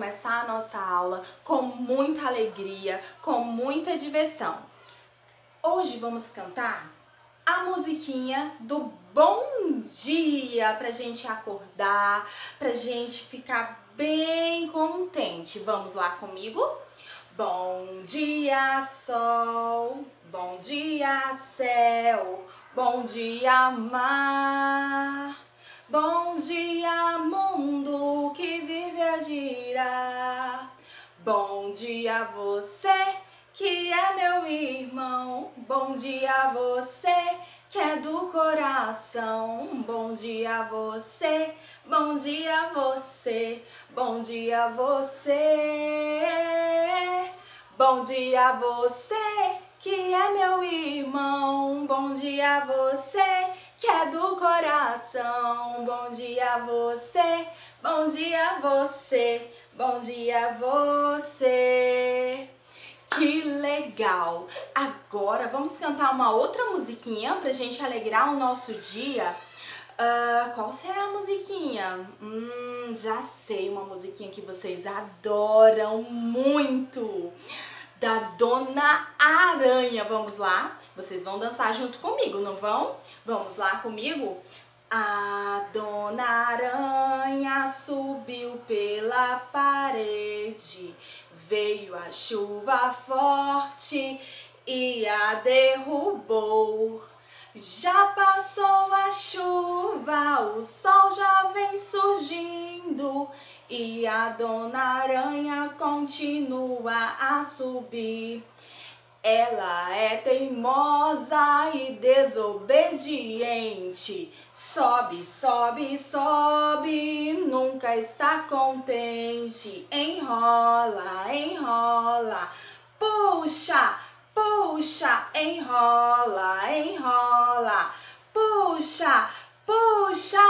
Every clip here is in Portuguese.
começar a nossa aula com muita alegria, com muita diversão. Hoje vamos cantar a musiquinha do bom dia pra gente acordar, pra gente ficar bem contente. Vamos lá comigo? Bom dia, sol, bom dia, céu, bom dia, mar, bom dia, mundo que vive a girar. Bom dia, você que é meu irmão, bom dia, você que é do coração. Bom dia, você, bom dia, você, bom dia, você. Bom dia, você que é meu irmão, bom dia, você que é do coração. Bom dia, você, bom dia, você, bom dia, você. Que legal! Agora vamos cantar uma outra musiquinha pra gente alegrar o nosso dia. Qual será a musiquinha? Já sei, uma musiquinha que vocês adoram muito. Da Dona Aranha. Vamos lá? Vocês vão dançar junto comigo, não vão? Vamos lá comigo? A Dona Aranha subiu pela parede, veio a chuva forte e a derrubou. Já passou a chuva, o sol já vem surgindo e a Dona Aranha continua a subir. Ela é teimosa e desobediente, sobe, sobe, sobe, nunca está contente. Enrola, enrola, puxa, puxa, enrola, enrola, puxa, puxa.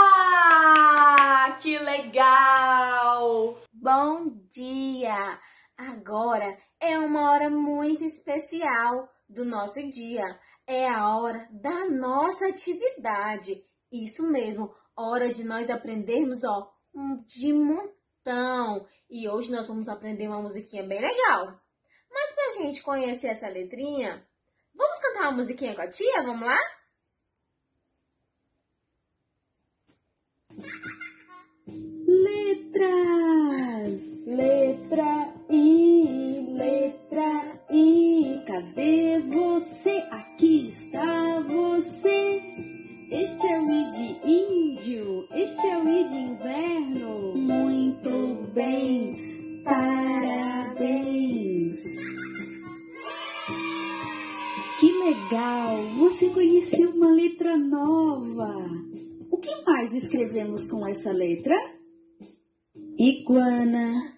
Que legal! Bom dia! Agora é uma hora muito especial do nosso dia. É a hora da nossa atividade. Isso mesmo, hora de nós aprendermos, de montão. E hoje nós vamos aprender uma musiquinha bem legal. Mas pra gente conhecer essa letrinha, vamos cantar uma musiquinha com a tia? Vamos lá? Letras! Letra I, cadê você? Aqui está você. Este é o I de índio, este é o I de inverno. Muito bem, parabéns. Que legal, você conheceu uma letra nova. O que mais escrevemos com essa letra? Iguana,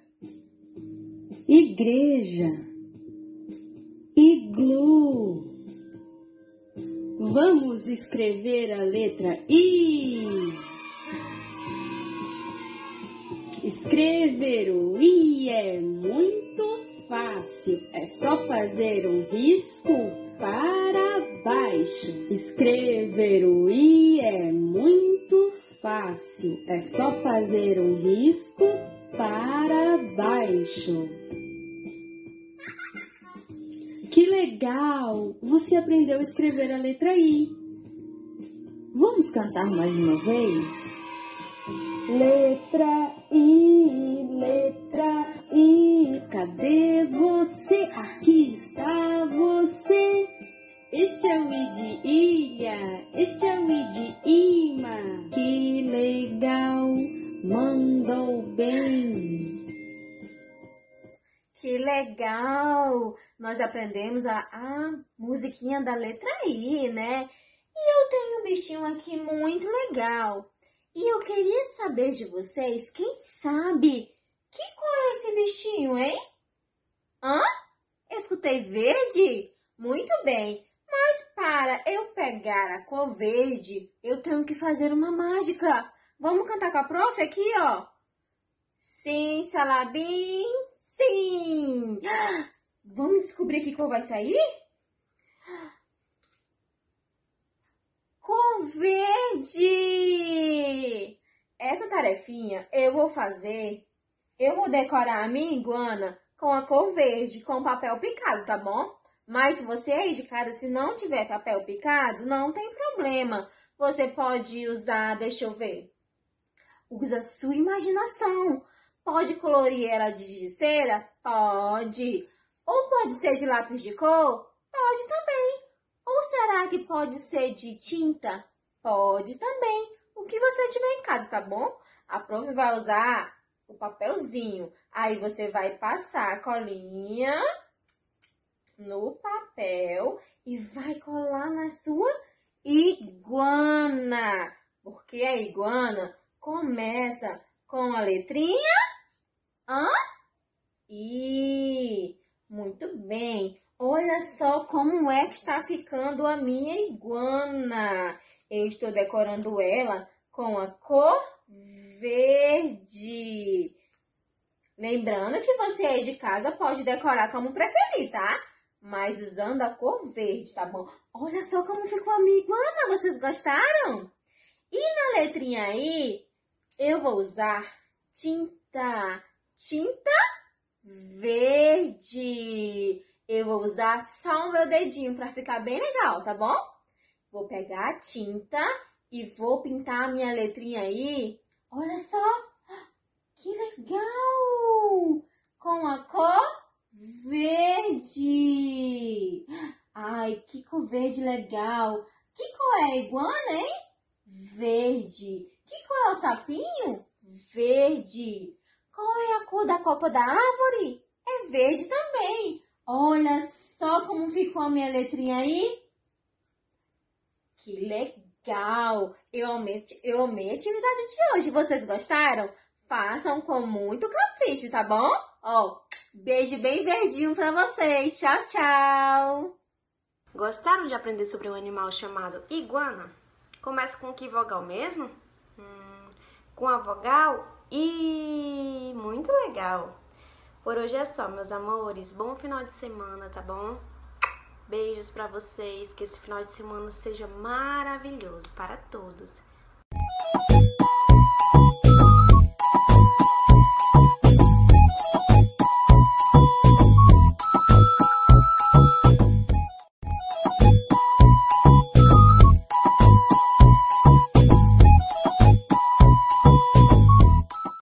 igreja, iglu. Vamos escrever a letra I. Escrever o I é muito fácil, é só fazer um risco para baixo. Escrever o I é muito fácil, é só fazer um risco para baixo. Que legal! Você aprendeu a escrever a letra I. Vamos cantar mais uma vez? Letra I, cadê você? Aqui está você. Este é o I de ilha, este é o I de imã. Que legal, mandou bem. Que legal! Nós aprendemos a musiquinha da letra I, né? E eu tenho um bichinho aqui muito legal. E eu queria saber de vocês, quem sabe que cor é esse bichinho, hein? Eu escutei verde? Muito bem. Mas para eu pegar a cor verde, eu tenho que fazer uma mágica. Vamos cantar com a prof aqui, ó. Sim, salabim, sim. Vamos descobrir que cor vai sair? Cor verde! Essa tarefinha eu vou fazer Eu vou decorar a minha iguana com a cor verde, com papel picado, tá bom? Mas se você aí de casa, se não tiver papel picado, não tem problema. Você pode usar, deixa eu ver. Usa a sua imaginação. Pode colorir ela de cera? Pode. Ou pode ser de lápis de cor? Pode também. Ou será que pode ser de tinta? Pode também. O que você tiver em casa, tá bom? A prof vai usar o papelzinho. Aí você vai passar a colinha no papel e vai colar na sua iguana. Porque a iguana começa com a letrinha I. Muito bem. Olha só como é que está ficando a minha iguana. Eu estou decorando ela com a cor verde. Lembrando que você aí de casa pode decorar como preferir, tá? Mas usando a cor verde, tá bom? Olha só como ficou a minha iguana. Vocês gostaram? E na letrinha I, eu vou usar tinta verde. Eu vou usar só o meu dedinho para ficar bem legal, tá bom? Vou pegar a tinta e vou pintar a minha letrinha aí. Olha só, que legal! Com a cor verde. Ai, que cor verde legal. Que cor é a iguana, hein? Verde. Que cor é o sapinho? Verde. Qual é a cor da copa da árvore? É verde também. Olha só como ficou a minha letrinha aí. Que legal! Eu amei a atividade de hoje. Vocês gostaram? Façam com muito capricho, tá bom? Ó, beijo bem verdinho pra vocês. Tchau, tchau! Gostaram de aprender sobre um animal chamado iguana? Começa com que vogal mesmo? Com a vogal I. Muito legal! Por hoje é só, meus amores. Bom final de semana, tá bom? Beijos pra vocês. Que esse final de semana seja maravilhoso para todos.